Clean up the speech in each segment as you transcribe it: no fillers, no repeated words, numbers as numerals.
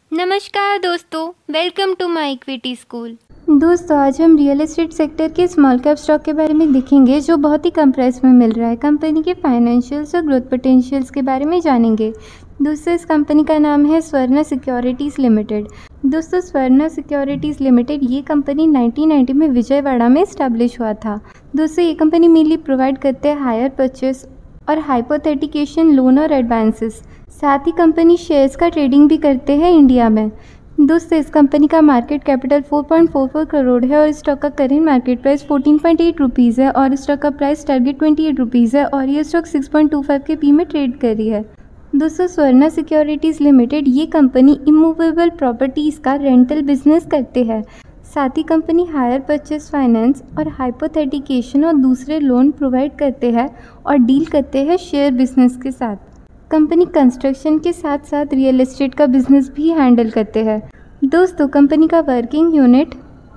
नमस्कार दोस्तों, welcome to my equity school. दोस्तों आज हम रियल एस्टेट सेक्टर के स्मॉल कैप स्टॉक के बारे में देखेंगे जो बहुत ही कम प्राइस में मिल रहा है। कंपनी के फाइनेंशियल्स और ग्रोथ पोटेंशियल्स के बारे में जानेंगे। दोस्तों इस कंपनी का नाम है स्वर्णा सिक्योरिटीज़ लिमिटेड। दोस्तों स्वर्णा सिक्योरिटीज़ लिमिटेड ये कंपनी 1990 में विजयवाड़ा में इस्टेब्लिश हुआ था। दोस्तों ये कंपनी मेनली प्रोवाइड करते हैं हायर परचेस और हाइपोथेटिकेशन लोन और एडवांसेस। साथ ही कंपनी शेयर्स का ट्रेडिंग भी करते हैं इंडिया में। दोस्तों इस कंपनी का मार्केट कैपिटल 4.44 करोड़ है और स्टॉक का करेंट मार्केट प्राइस 14.8 रुपीज़ है और स्टॉक का प्राइस टारगेट 28 रुपीज़ है और ये स्टॉक 6.25 के पी में ट्रेड कर रही है। दोस्तों स्वर्णा सिक्योरिटीज़ लिमिटेड ये कंपनी इमूवेबल प्रॉपर्टीज़ का रेंटल बिजनेस करते हैं। साथ ही कंपनी हायर परचेस फाइनेंस और हाइपोथेटिकेशन और दूसरे लोन प्रोवाइड करते हैं और डील करते हैं शेयर बिजनेस के साथ। कंपनी कंस्ट्रक्शन के साथ साथ रियल एस्टेट का बिजनेस भी हैंडल करते हैं। दोस्तों कंपनी का वर्किंग यूनिट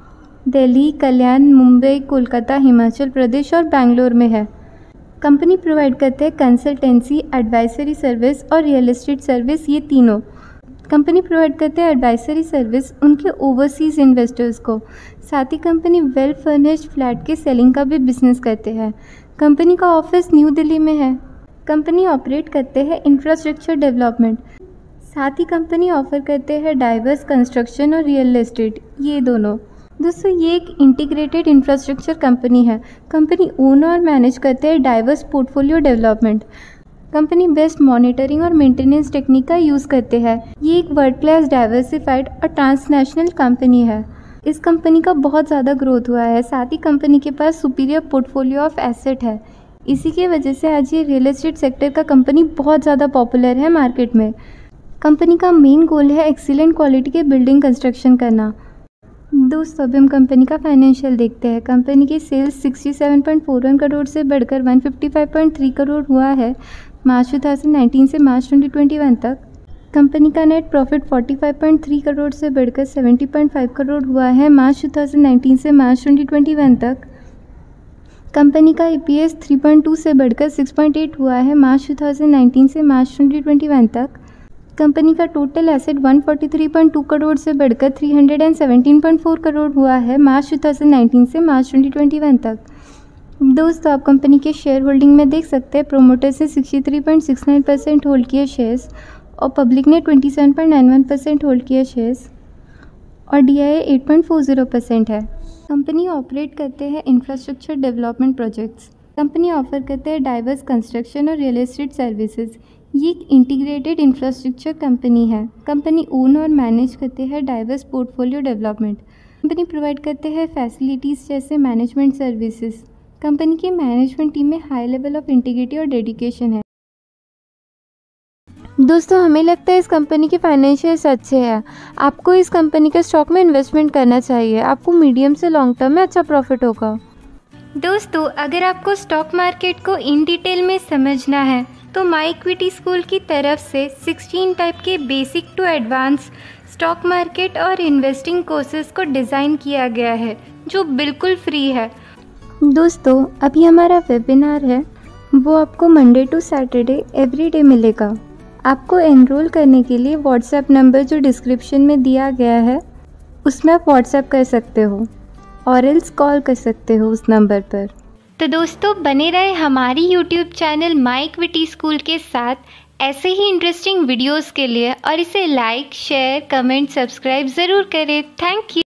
दिल्ली, कल्याण, मुंबई, कोलकाता, हिमाचल प्रदेश और बेंगलोर में है। कंपनी प्रोवाइड करते हैं कंसल्टेंसी, एडवाइजरी सर्विस और रियल एस्टेट सर्विस, ये तीनों। कंपनी प्रोवाइड करते हैं एडवाइजरी सर्विस उनके ओवरसीज़ इन्वेस्टर्स को। साथ ही कंपनी वेल फर्निश्ड फ्लैट के सेलिंग का भी बिजनेस करते हैं। कंपनी का ऑफिस न्यू दिल्ली में है। कंपनी ऑपरेट करते हैं इंफ्रास्ट्रक्चर डेवलपमेंट। साथ ही कंपनी ऑफर करते हैं डाइवर्स कंस्ट्रक्शन और रियल एस्टेट, ये दोनों। दोस्तों ये एक इंटीग्रेटेड इंफ्रास्ट्रक्चर कंपनी है। कंपनी ओन और मैनेज करते हैं diverse portfolio development. Company best monitoring और मेंटेनेंस टेक्निक का यूज़ करते हैं। ये एक वर्ल्ड क्लास डाइवर्सिफाइड और ट्रांसनेशनल कंपनी है। इस कंपनी का बहुत ज़्यादा ग्रोथ हुआ है। साथ ही कंपनी के पास सुपीरियर पोर्टफोलियो ऑफ एसेट है। इसी की वजह से आज ये रियल एस्टेट सेक्टर का कंपनी बहुत ज़्यादा पॉपुलर है मार्केट में। कंपनी का मेन गोल है एक्सीलेंट क्वालिटी के बिल्डिंग कंस्ट्रक्शन करना। दोस्तों अब हम कंपनी का फाइनेंशियल देखते हैं। कंपनी की सेल्स 67.41 करोड़ से बढ़कर 155.3 करोड़ हुआ है मार्च 2019 से मार्च 2021 तक। कंपनी का नेट प्रॉफिट 45.3 करोड़ से बढ़कर 70.5 करोड़ हुआ है मार्च 2019 से मार्च 2021 तक। कंपनी का EPS 3.2 से बढ़कर 6.8 हुआ है मार्च 2019 से मार्च 2021 तक। कंपनी का टोटल एसेट 143.2 करोड़ से बढ़कर 317.4 करोड़ हुआ है मार्च 2019 से मार्च 2021 तक। दोस्तों आप कंपनी के शेयर होल्डिंग में देख सकते हैं प्रोमोटर से 63.69% होल्ड किए शेयर्स और पब्लिक ने 27.91% होल्ड किए शेयर्स और DIA 8.40% है। कंपनी ऑपरेट करते हैं infrastructure development projects. Company offer करते हैं डाइवर्स कंस्ट्रक्शन और रियल एस्टेट सर्विसेज। ये एक इंटीग्रेटेड इंफ्रास्ट्रक्चर कंपनी है। कंपनी ओन और मैनेज करते हैं diverse portfolio development. Company provide करते हैं फैसिलिटीज़ जैसे मैनेजमेंट सर्विसेज। कंपनी की मैनेजमेंट टीम में हाई लेवल ऑफ इंटीग्रिटी और डेडिकेशन है। दोस्तों हमें लगता है इस कंपनी के फाइनेंशियल्स अच्छे हैं। आपको इस कंपनी के स्टॉक में इन्वेस्टमेंट करना चाहिए। आपको मीडियम से लॉन्ग टर्म में अच्छा प्रॉफिट होगा। दोस्तों अगर आपको स्टॉक मार्केट को इन डिटेल में समझना है तो माय इक्विटी स्कूल की तरफ से 16 टाइप के basic to advance stock market और इन्वेस्टिंग कोर्सेज को डिज़ाइन किया गया है जो बिल्कुल फ्री है। दोस्तों अभी हमारा वेबिनार है वो आपको Monday to Saturday every day मिलेगा। आपको एनरोल करने के लिए व्हाट्सएप नंबर जो डिस्क्रिप्शन में दिया गया है उसमें आप व्हाट्सएप कर सकते हो और एल्स कॉल कर सकते हो उस नंबर पर। तो दोस्तों बने रहे हमारी YouTube channel My equity School के साथ ऐसे ही इंटरेस्टिंग वीडियोस के लिए और इसे लाइक, शेयर, कमेंट, सब्सक्राइब ज़रूर करें। Thank you.